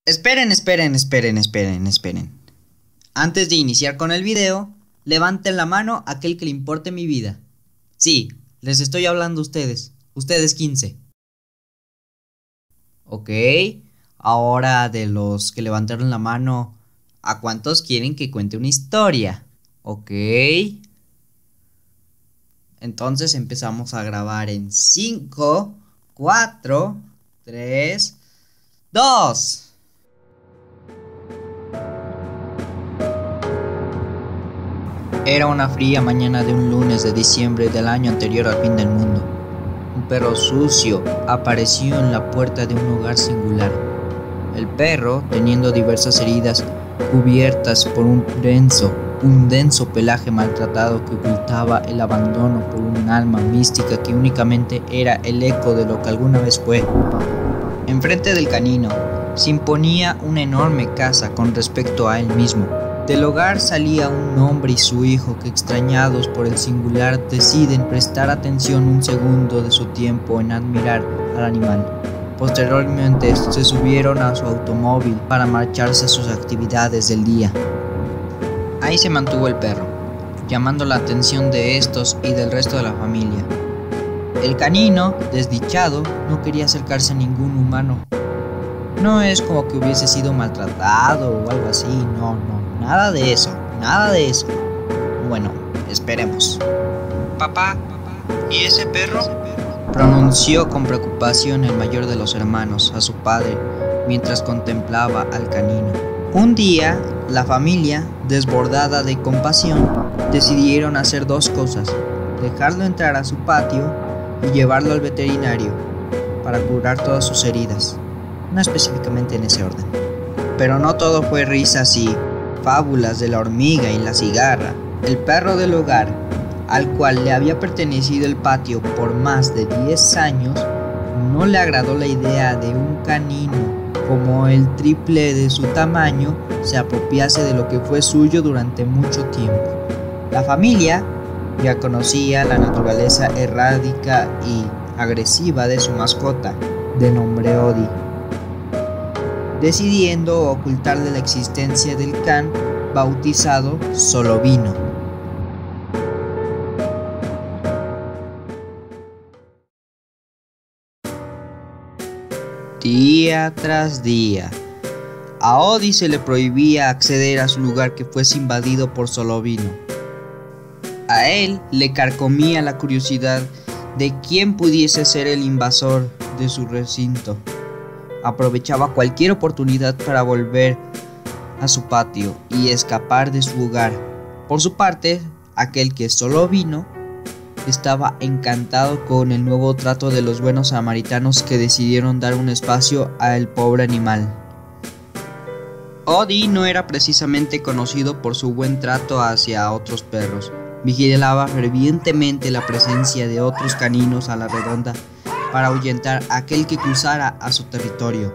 Esperen. Antes de iniciar con el video, levanten la mano aquel que le importe mi vida. Sí, les estoy hablando a ustedes 15. Ok, ahora de los que levantaron la mano, ¿a cuántos quieren que cuente una historia? Ok. Entonces empezamos a grabar en 5, 4, 3, 2. Era una fría mañana de un lunes de diciembre del año anterior al fin del mundo. Un perro sucio apareció en la puerta de un hogar singular. El perro, teniendo diversas heridas cubiertas por un denso pelaje maltratado que ocultaba el abandono por un alma mística que únicamente era el eco de lo que alguna vez fue. Enfrente del canino se imponía una enorme casa con respecto a él mismo. Del hogar salía un hombre y su hijo que, extrañados por el singular, deciden prestar atención un segundo de su tiempo en admirar al animal. Posteriormente se subieron a su automóvil para marcharse a sus actividades del día. Ahí se mantuvo el perro, llamando la atención de estos y del resto de la familia. El canino, desdichado, no quería acercarse a ningún humano. No es como que hubiese sido maltratado o algo así, no, nada de eso. Bueno, esperemos. Papá, ¿y ese perro? Pronunció con preocupación el mayor de los hermanos a su padre mientras contemplaba al canino. Un día, la familia, desbordada de compasión, decidieron hacer dos cosas: dejarlo entrar a su patio y llevarlo al veterinario para curar todas sus heridas. No específicamente en ese orden. Pero no todo fue risas y fábulas de la hormiga y la cigarra. El perro del hogar, al cual le había pertenecido el patio por más de 10 años, no le agradó la idea de un canino como el triple de su tamaño se apropiase de lo que fue suyo durante mucho tiempo. La familia ya conocía la naturaleza errática y agresiva de su mascota, de nombre Odi, decidiendo ocultarle la existencia del can bautizado Solovino. Día tras día, a Odi se le prohibía acceder a su lugar que fuese invadido por Solovino. A él le carcomía la curiosidad de quién pudiese ser el invasor de su recinto. Aprovechaba cualquier oportunidad para volver a su patio y escapar de su hogar. Por su parte, aquel que Solovino estaba encantado con el nuevo trato de los buenos samaritanos que decidieron dar un espacio al pobre animal. Odi no era precisamente conocido por su buen trato hacia otros perros. Vigilaba fervientemente la presencia de otros caninos a la redonda para ahuyentar a aquel que cruzara a su territorio.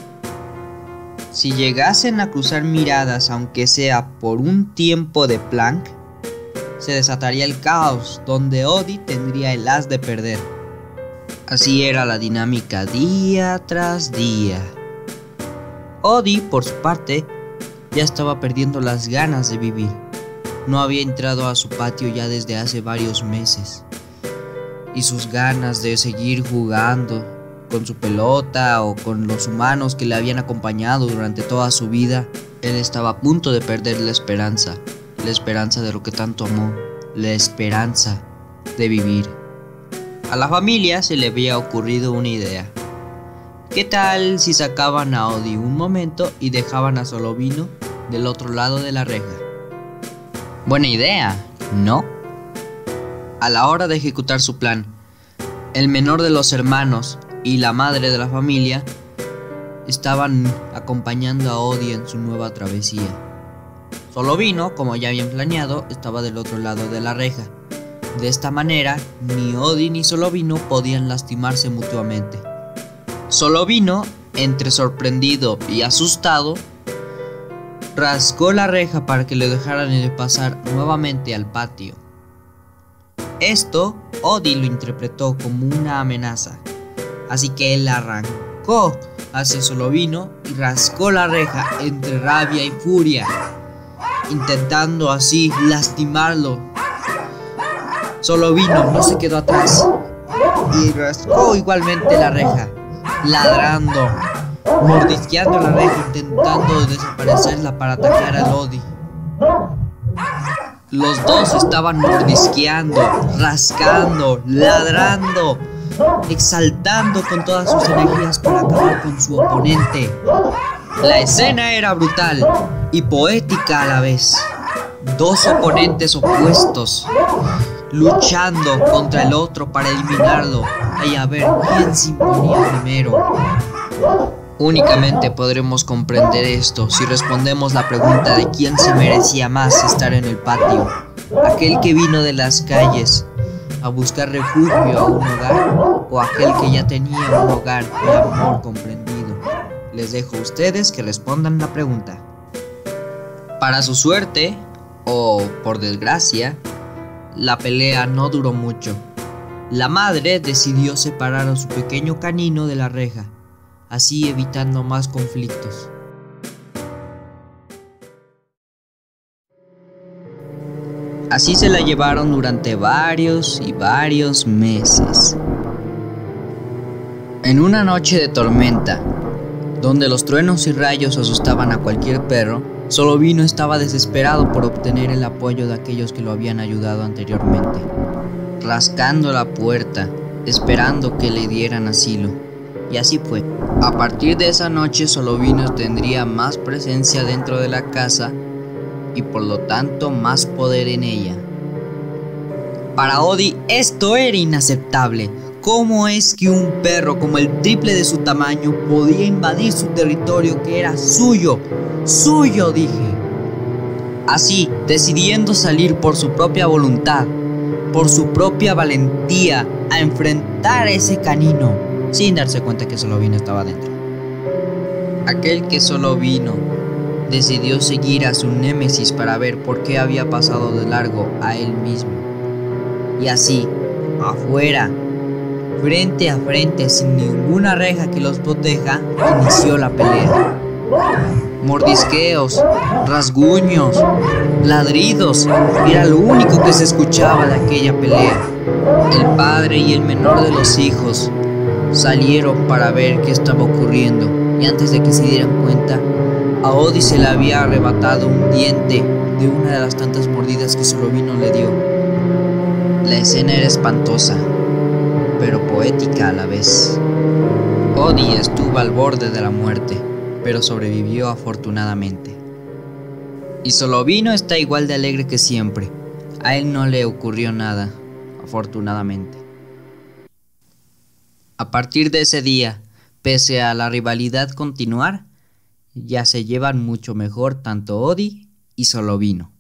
Si llegasen a cruzar miradas, aunque sea por un tiempo de plank, se desataría el caos donde Odi tendría el as de perder. Así era la dinámica día tras día. Odi, por su parte, ya estaba perdiendo las ganas de vivir. No había entrado a su patio ya desde hace varios meses. Y sus ganas de seguir jugando con su pelota o con los humanos que le habían acompañado durante toda su vida, él estaba a punto de perder la esperanza de lo que tanto amó, la esperanza de vivir. A la familia se le había ocurrido una idea. ¿Qué tal si sacaban a Odi un momento y dejaban a Solovino del otro lado de la reja? Buena idea, ¿no? A la hora de ejecutar su plan, el menor de los hermanos y la madre de la familia estaban acompañando a Odi en su nueva travesía. Solovino, como ya habían planeado, estaba del otro lado de la reja. De esta manera, ni Odi ni Solovino podían lastimarse mutuamente. Solovino, entre sorprendido y asustado, rasgó la reja para que le dejaran pasar nuevamente al patio. Esto, Odi lo interpretó como una amenaza, así que él arrancó hacia Solovino y rascó la reja entre rabia y furia, intentando así lastimarlo. Solovino no se quedó atrás y rascó igualmente la reja, ladrando, mordisqueando la reja, intentando desaparecerla para atacar a Lodi. Los dos estaban mordisqueando, rascando, ladrando, exaltando con todas sus energías para acabar con su oponente. La escena era brutal y poética a la vez. Dos oponentes opuestos luchando contra el otro para eliminarlo y a ver quién se imponía primero. Únicamente podremos comprender esto si respondemos la pregunta de quién se merecía más estar en el patio. Aquel que vino de las calles a buscar refugio a un hogar, o aquel que ya tenía un hogar y amor comprendido. Les dejo a ustedes que respondan la pregunta. Para su suerte, o por desgracia, la pelea no duró mucho. La madre decidió separar a su pequeño canino de la reja, así evitando más conflictos. Así se la llevaron durante varios meses. En una noche de tormenta, donde los truenos y rayos asustaban a cualquier perro, Solovino estaba desesperado por obtener el apoyo de aquellos que lo habían ayudado anteriormente, rascando la puerta, esperando que le dieran asilo. Y así fue. A partir de esa noche, Solovino tendría más presencia dentro de la casa y por lo tanto más poder en ella. Para Odi esto era inaceptable. ¿Cómo es que un perro como el triple de su tamaño podía invadir su territorio que era suyo? ¡Suyo!, dije. Así, decidiendo salir por su propia voluntad, por su propia valentía, a enfrentar a ese canino, sin darse cuenta que Solovino estaba dentro. Aquel que Solovino decidió seguir a su némesis para ver por qué había pasado de largo a él mismo. Y así, afuera, frente a frente, sin ninguna reja que los proteja, inició la pelea. Mordisqueos, rasguños, ladridos, era lo único que se escuchaba de aquella pelea. El padre y el menor de los hijos salieron para ver qué estaba ocurriendo, y antes de que se dieran cuenta, a Odi se le había arrebatado un diente de una de las tantas mordidas que Solovino le dio. La escena era espantosa, pero poética a la vez. Odi estuvo al borde de la muerte, pero sobrevivió afortunadamente. Y Solovino está igual de alegre que siempre. A él no le ocurrió nada, afortunadamente. A partir de ese día, pese a la rivalidad continuar, ya se llevan mucho mejor tanto Odi y Solovino.